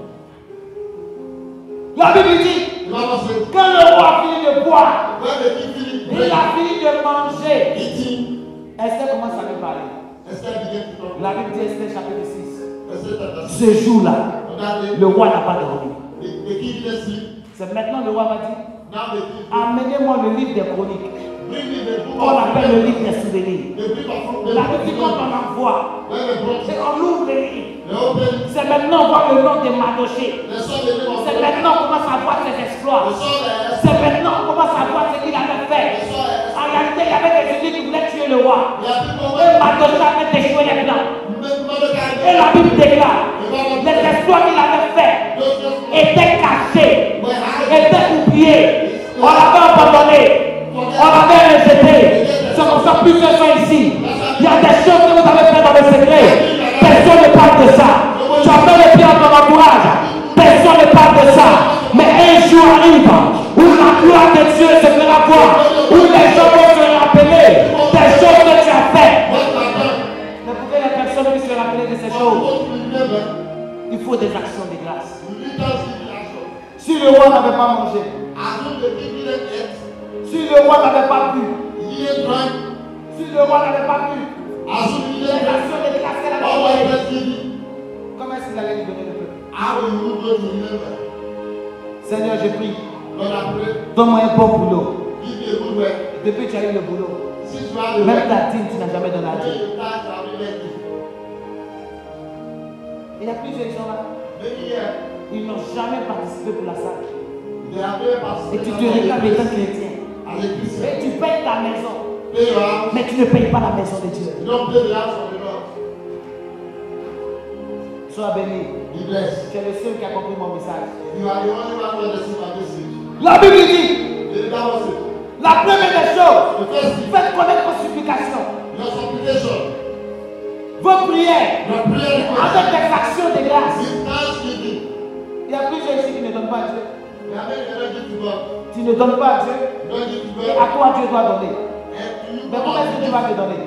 La Bible dit
The Bible says,
quand le roi a fini de boire,
when the king finished
il
praying,
a fini de manger.
eating,
Esther commence à lui parler.
Esther began to talk.
La Bible dit Esther chapitre six.
Esther chapter six.
Ce jour-là,
On that day,
le roi n'a pas dormi.
the, the king didn't sleep.
C'est maintenant le roi va dire
Now the king,
amenez-moi le livre des chroniques.
bring me the book
On
of
appelle le livre des souvenirs.
the book of the
La Bible dit quand
book
on envoie,
when they brought
et on ouvre le livre.
the open,
C'est maintenant voir le nom de Madoché.
they saw the name of
C'est
God.
maintenant on commence à voir ses exploits.
They saw the
C'est maintenant on commence à voir ce qu'il avait fait.
They saw the
En réalité, il y avait des ennemis qui voulaient tuer le roi.
There are people
Et
when
Madoché avait déchoué les plans.
Mordecai
Et la Bible déclare les exploits qu'il avait fait
those just
étaient cachés,
were hiding.
étaient oubliés. On l'avait abandonné. On l'avait rejeté. C'est comme ça plusieurs sont ici. Il y a des choses que vous avez faites dans le secret. Personne ne parle de ça. Tu as fait le bien dans ton entourage. Personne ne parle de ça. Mais un jour arrive où la gloire de Dieu se fera voir. Où les gens vont se rappeler des choses que tu as faites.
What you have done.
Mais pour que les personnes puissent se rappeler de faut des actions de grâce. Si le roi n'avait pas mangé, si le roi n'avait pas bu, si le roi n'avait pas bu, les actions de grâce qu'elle avait fait, comment est-ce qu'il allait libérer le peuple? Seigneur, je prie, donne-moi un bon boulot. Depuis que tu as eu le boulot, même ta dîme, tu n'as jamais donné à Dieu. Il y a plusieurs gens là. Ils n'ont jamais participé pour la salle. Et tu te réclames étant chrétien. Et tu payes ta maison. Mais tu ne payes pas la maison de Dieu. Sois béni. Tu es le seul qui a compris mon message. La Bible dit, la première des choses, faites connaître vos supplications, vos prières, avec des actions de grâce. Il y a plusieurs ici qui ne donnent pas à Dieu. Tu ne donnes pas à Dieu. Et à quoi Dieu doit donner? Mais comment est-ce que tu vas te donner?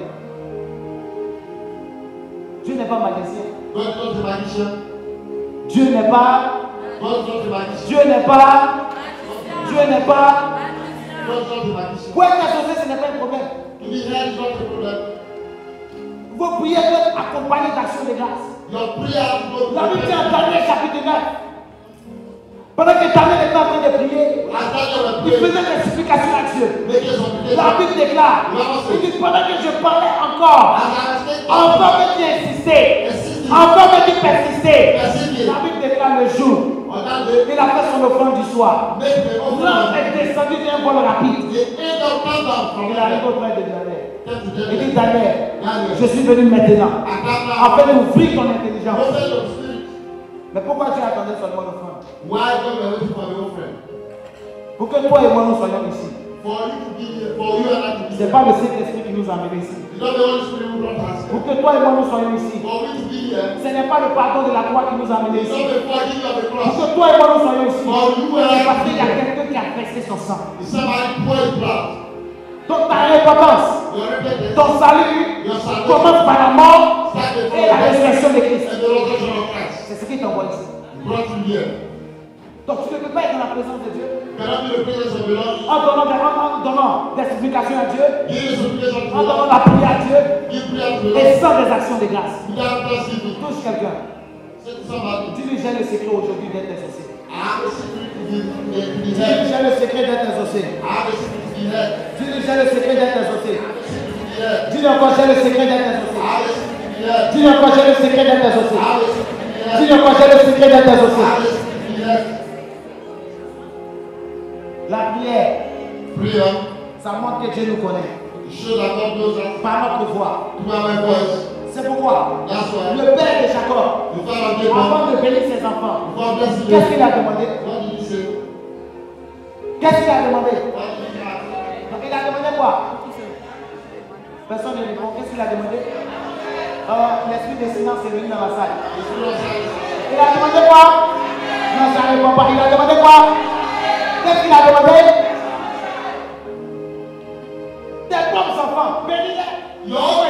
Dieu n'est pas magicien. Dieu n'est pas. Dieu n'est pas. Dieu n'est pas. Pour être associé, ce n'est pas un problème. Vos prières doivent être accompagnées d'actions de grâce. La Bible dit en Daniel chapitre neuf. Pendant que Daniel était en train de prier, il faisait des supplications à Dieu. La Bible déclare, il dit pendant que je parlais encore, encore que tu insistais, encore que tu persistais. La Bible déclare le jour. Il a fait son offrande du soir. L'ange est descendu d'un vol rapide. Il arrive auprès de Daniel. Il dit Daniel, je suis venu maintenant afin d'ouvrir ton intelligence. Mais pourquoi tu attendais seulement l'offrande? Pour que toi et moi nous soyons ici. Ce n'est pas le Saint-Esprit qui nous a amenés ici. Pour que toi et moi nous soyons ici. Ce n'est pas le pardon de la croix qui nous a amenés ici. Pour que toi et moi nous soyons ici. C'est parce qu'il y a quelqu'un qui a versé son sang. Donc ta repentance, ton salut, commence par la mort et la résurrection de Christ. C'est ce qui t'envoie ici. Donc tu ne peux pas être dans la présence de Dieu en donnant des, en donnant des explications à Dieu, en donnant la prière à Dieu et sans des actions de grâce. Touche quelqu'un. Dis-lui j'ai le secret aujourd'hui d'être exaucé. Dis-lui j'ai le secret d'être exaucé. Dis-lui j'ai le secret d'être exaucé. Dis-lui encore j'ai le secret d'être exaucé. Dis-lui encore j'ai le secret d'être exaucé. Dis-lui encore j'ai le secret d'être exaucé. La prière, ça montre que Dieu nous connaît. Par notre voix. C'est pourquoi le père de Jacob, avant de bénir ses enfants, qu'est-ce qu'il a demandé? Qu'est-ce qu'il a demandé? Il a demandé quoi? Personne ne répond. Qu'est-ce qu'il a demandé? Euh, L'esprit de silence est venu dans la salle. Il a demandé quoi? Non, ça ne répond pas. Il a demandé quoi? Qu'est-ce qu'il a demandé? Tes propres enfants, bénis-les.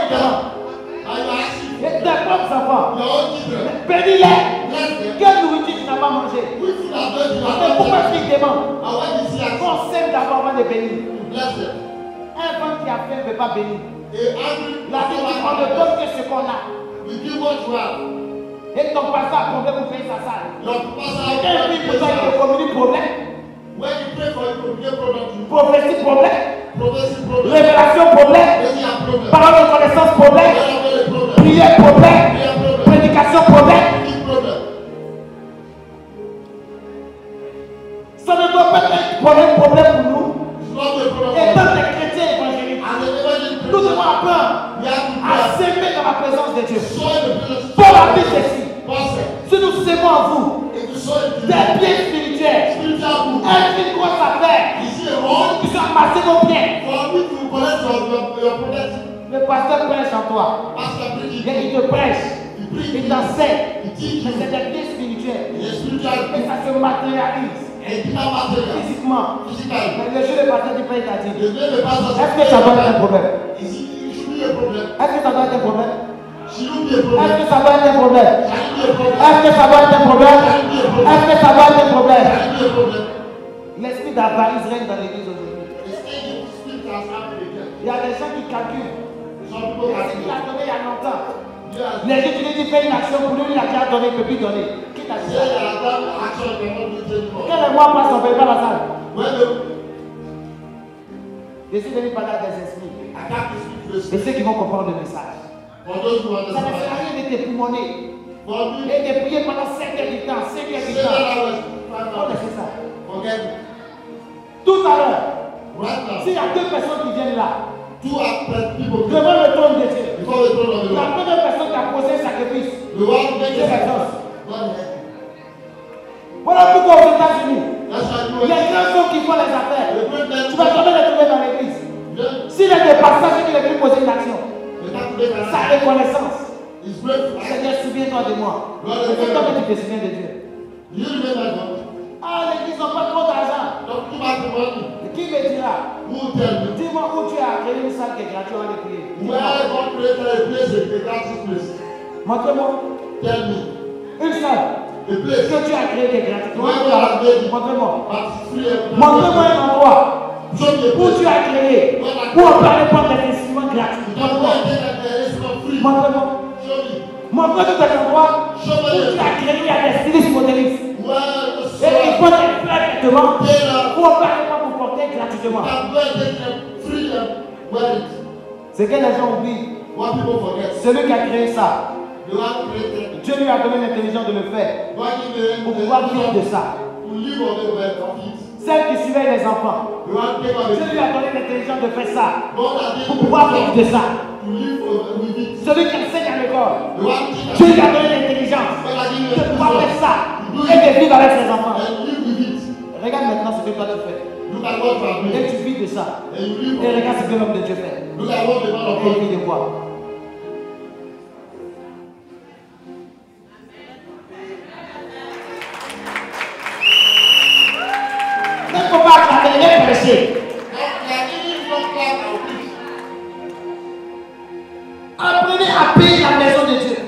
Tes propres enfants, bénis-les. Quelle nourriture tu n'as pas mangé? Mais pourquoi est-ce qu'il demande? On sème d'abord avant de bénir. Un enfant qui a faim ne peut pas bénir. La Bible dit qu'on ne donne que ce qu'on a. Et ton pasteur a problème pour payer sa salle. Et un pays besoin de communiquer problème. Prophétie problème. Révélation problème. Parole de connaissance problème. Prière problème. Prédication problème. Ça ne doit pas être problème, problème pour nous. Étant des chrétiens évangéliques, nous devons apprendre à s'aimer dans la présence de Dieu. Pour la vie ceci. Si nous s'aimons en vous, des biens spirituels, un une grosse affaire, qui sont amassés nos biens. Le pasteur prêche en toi. Il te prêche, il t'enseigne. Mais c'est des biens spirituels. Et ça se matérialise. Physiquement. Mais le jeu de pasteur du Père t'a dit. Est-ce que ça doit être un problème? Est-ce que ça doit être un problème? Est-ce que ça va être un problème? Est-ce que ça va être un problème? Est-ce que ça va être un problème? L'esprit d'avarice règne dans l'église aujourd'hui. Il y a des gens qui calculent. Est-ce qu'il a donné il y a longtemps? Les gens qui disent fais une action pour lui, il a déjà donné, il ne peut plus donner. Qui t'a dit ça? Quel mois passe, on ne paye pas la salle? Je suis venu parler à des esprits. Et ceux qui vont comprendre le message. Ça ne sert à rien de t'époumoner. Et de prier pendant cinq heures du temps, cinq heures du temps. On laisse ça. Tout à l'heure, s'il y a deux personnes qui viennent là, devant le trône de Dieu, la première personne qui a posé un sacrifice, c'est la chance. Voilà pourquoi aux États-Unis, les grands hommes qui font les affaires, tu vas jamais les trouver dans l'église. S'il est des passages qui veulent poser une action, sa reconnaissance, Seigneur, souviens-toi de moi. C'est toi que tu te souviens de Dieu. Ah, l'église n'a pas trop d'argent. Qui me dira? Dis-moi où tu as créé une salle qui est gratuite, on va les prier. Montre-moi. Une salle que tu as créé qui est gratuite. Montre-moi. Montre-moi un endroit où tu as créé, où on peut aller prendre des instruments gratuits. Montre-moi. Montre-moi. Montre-moi tout un endroit où tu as créé, il y a des stylistes modélistes. Et il faut des plats directement pour on peut aller pour porter gratuitement. C'est que les gens oublient. Celui qui a créé ça, Dieu lui a donné l'intelligence de le faire pour pouvoir vivre de ça. Celle qui suivait les enfants, Dieu lui a donné l'intelligence de faire ça pour pouvoir vivre de ça. Celui qui enseigne à l'école, Dieu lui a donné l'intelligence de pouvoir faire ça et de vivre avec ses enfants. Regarde maintenant ce que toi tu fais. Et tu vis de ça. Et regarde ce que l'homme de Dieu fait. Et il vit de quoi? Ne faut pas acclamer, les prêcher. Apprenez à payer la maison de Dieu.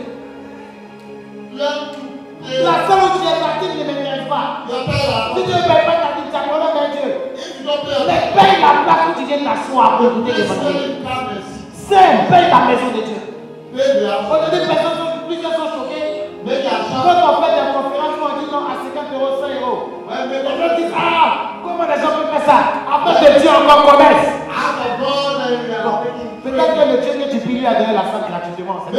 La seule où tu es parti ne m'intéresse pas. Si tu ne payes pas ta vie, tu as problème avec Dieu. Mais paye la place où tu viens t'asseoir pour écouter l'évangile. C'est paye la maison de Dieu. Aujourd'hui, plusieurs sont choqués. Quand on fait des conférences, on dit non à cinquante euros, cent euros. Les gens disent ah, comment les gens peuvent faire ça? Après que Dieu encore commerce. Peut-être que le Dieu que tu pries lui a donné la salle gratuitement. Et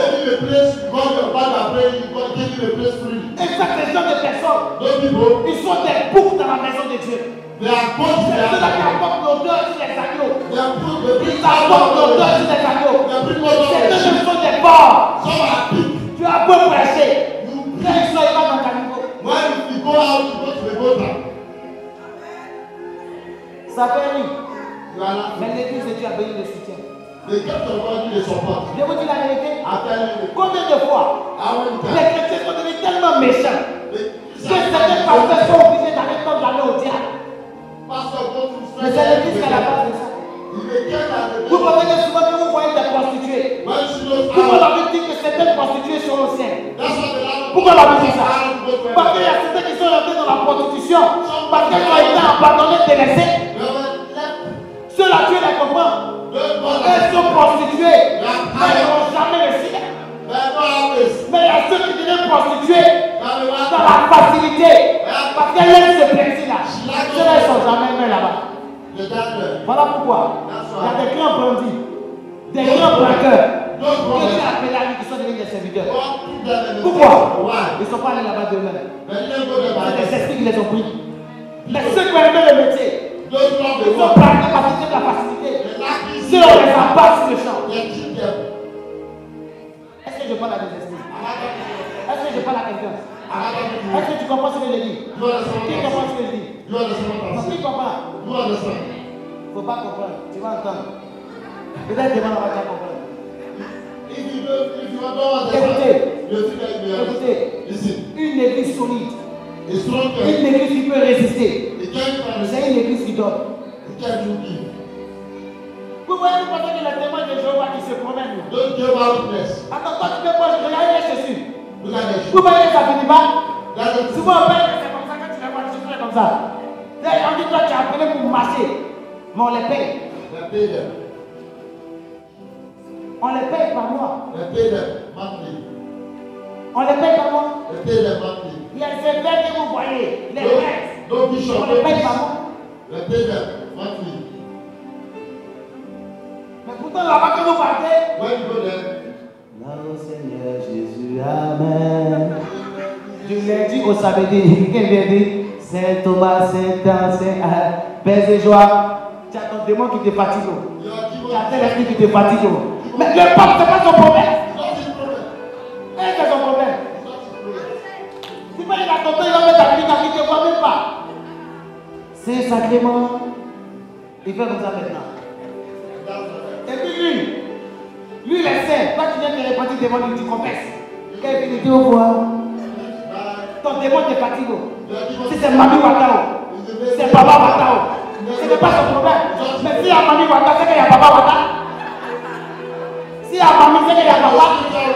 ça, ces gens de personnes, ils sont des boucs dans la maison de Dieu. C'est ceux-là qui apportent l'odeur sur les agneaux. Ils apportent l'odeur sur les agneaux. C'est eux qui sont des porcs. Tu as beau prêcher. Quand ils sont pas dans ta niveau. Ça fait rire. Mais l'église de Dieu a besoin de soutien. Je vous dis la vérité. Combien de fois les chrétiens sont devenus tellement méchants que certains pasteurs sont obligés d'arrêter d'aller au diable. Mais c'est l'église qui a la base de ça. Vous voyez que souvent que vous voyez des prostituées. Pourquoi la Bible dit que certaines prostituées sont au ciel? Pourquoi la Bible dit ça? Parce qu'il y a certains qui sont rentrés dans la prostitution parce qu'elles ont été abandonnées, délaissées. Ceux-là, Dieu les comprend. Elles sont prostituées, mais elles n'ont jamais réussi. Mais il y a ceux qui deviennent prostituées dans la facilité parce qu'elles aiment ce plaisir-là. Ceux-là, ils ne sont jamais aimés là-bas. Voilà pourquoi il y a des grands bandits, des grands braqueurs que j'ai appelés à lui qui sont devenus des serviteurs. Pourquoi? Ils ne sont pas allés là-bas d'eux-mêmes. C'est des esprits qui les ont pris. Mais ceux qui ont aimé le métier, ils ont pratiqué parce que c'est de la facilité. Ceux on les abat sur le champ. Est-ce que je parle à des esprits? Est-ce que je parle à quelqu'un? Est-ce que tu comprends ce que je dis? Qui comprend ce que je dis? Qui comprend? Il ne faut pas comprendre. Tu vas entendre. Peut-être que demain on va déjà comprendre. Écoutez, écoutez, une église solide, une église qui peut résister, c'est une église qui donne. Vous voyez vous pensez que les témoins de Jéhovah qui se promènent.
Don't give out witness.
Attends, toi tu peux pas, regardez Jésus.
Look at the
Vous voyez ça finit pas?
That's it.
Souvent on paye, c'est comme ça que tu les vois, Jésus est comme ça. On dit toi tu es appelé pour marcher, mais on les paye.
They pay them.
On les paye par mois.
They pay them monthly.
On les paye par mois.
They pay them monthly.
Les évêques que vous voyez, les prêtres,
No bishop.
on les paye par mois.
They pay them monthly.
Mais pourtant là-bas que vous partez,
When you go there,
non Seigneur Jésus, Amen. Je l'ai dit au samedi, quelqu'un vient dire, Saint Thomas, Saint Jean, Saint Père de joie. Tu as ton démon qui te fatigue.
you are given.
Tu as tel esprit qui te fatigue. Mais le pape, ce n'est pas son problème.
Not his problem.
Et c'est son problème.
Not his problem.
Si pas il a tonton, il va mettre ta vie, il ne te voit même pas. C'est sacrément. Il fait comme ça maintenant. Et puis lui, lui il est saint. Toi tu viens te répandre devant lui, tu confesses. Quand il finit, tu vas voir. Ton démon te fatigue. Si c'est Mami Watao, c'est Baba Watao. Ce n'est pas son problème. Mais si il y a Mami Watao, c'est qu'il y a Baba Watao. Si il y a Mami, c'est qu'il y a Baba.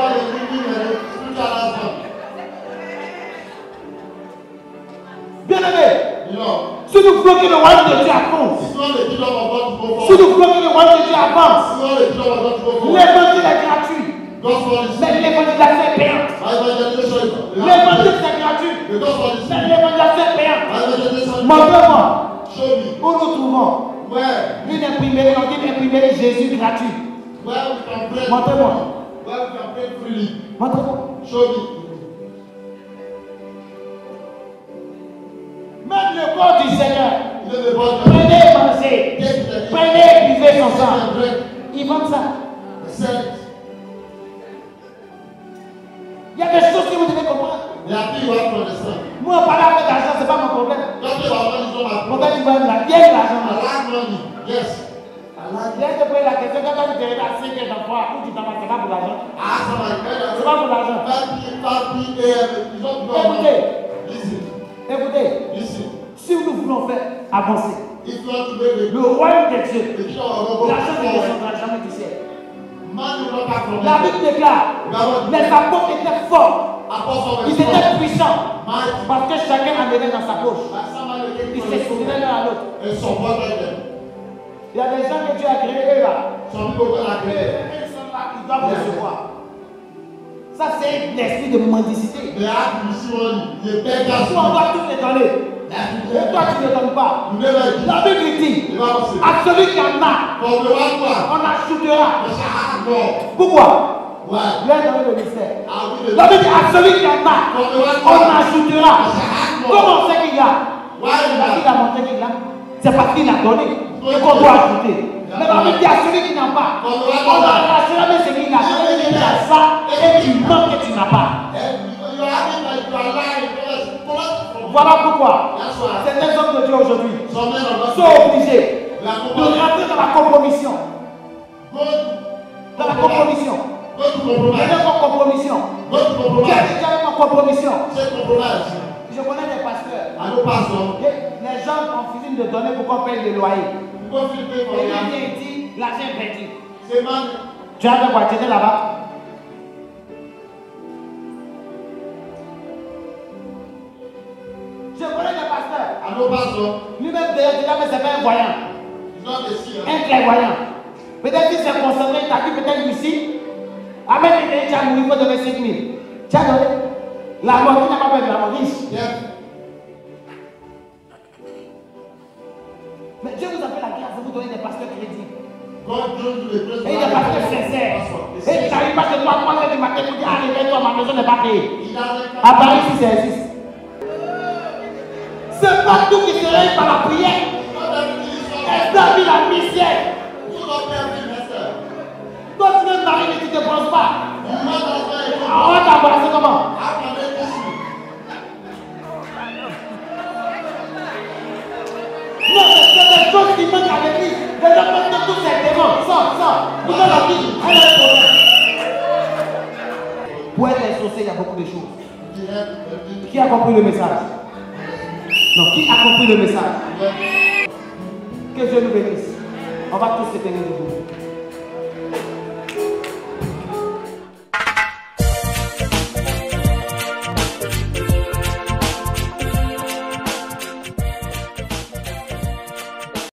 Bien aimé, si nous bloquons le royaume de Dieu à fond, si nous bloquons le royaume de Dieu avance, l'évangile est gratuit. Mais l'évangélisation est payante. L'évangile c'est gratuit. Mais l'évangélisation est payante. Montrez-moi où nous trouvons une imprimerie, on dit une imprimerie Jésus gratuit. Montrez-moi. Montrez-moi. Même le corps du Seigneur. Prenez manger. Prenez buvez son sang. Ils vendent ça. Il y a des choses que vous devez comprendre. Moi, parler avec l'argent, ce n'est pas mon problème. Mon gars, tu vas la bien l'argent.
Yes.
Viens te poser la question, quand tu te réveilles à cinq heures d'emploi, où tu t'en vas, c'est pas pour l'argent. C'est pas pour l'argent. Écoutez, écoutez, si nous voulons faire avancer le royaume de Dieu, l'argent ne descendra jamais du ciel. La Bible déclare, les apôtres étaient forts, ils étaient puissants, parce que chacun en avait dans sa poche. Ils se soutenaient l'un à l'autre. Il y a des gens que Dieu a créés, eux là. Ils sont là, ils doivent recevoir. Ça, c'est l'esprit de mendicité. Si on doit tout les donner, et toi tu ne donnes pas. La Bible dit, à celui qui en a, on ajoutera. Pourquoi? Lui a donné le mystère. La Bible dit, à celui qui en a, on ajoutera. Comment c'est qu'il y a? Il a montré qu'il a. C'est parce qu'il a donné et qu'on doit ajouter. Mais la Bible dit à celui qui n'a pas, on arrachera même ce qu'il a. Il a ça et tu manques et tu n'as pas. Voilà pourquoi certains hommes de Dieu aujourd'hui sont obligés de rentrer dans la compromission. Dans la compromission. Venez en compromission. Qui a déjà eu en compromission? Je connais des pasteurs. Les gens ont fini de donner pour qu'on paye le loyer. Et il vient et dit, l'argent est perdu. Tu as de quoi? Tu étais là-bas? Je connais des pasteurs. Lui-même déjà, mais c'est pas un voyant. Un clairvoyant. Peut-être qu'il s'est concentré, il t'a dit peut-être ici. Avec les tu as mouru, il faut donner cinq mille. Tu as donné. La mort, tu n'as pas fait de la mort riche. Mais Dieu vous a fait la grâce de vous donner des pasteurs crédibles. Et des pasteurs sincères. Et tu n'arrives pas chez toi à trois heures du matin pour dire arrêtez-toi, ma maison n'est pas payée. À Paris, si ça existe. C'est pas tout qui se réveille par la prière. Et ça, la misère. Toi, tu veux te marier mais tu ne te penses pas. On va t'embrasser comment? Non, c'est des choses qui manquent à l'église. Les gens mettent tous ces démons. Ça, ça. Nous allons la vie. Elle a un problème. Pour être associé, il y a beaucoup de choses. Qui a compris le message? Non, qui a compris le message? Que Dieu nous bénisse. On va tous se tenir debout.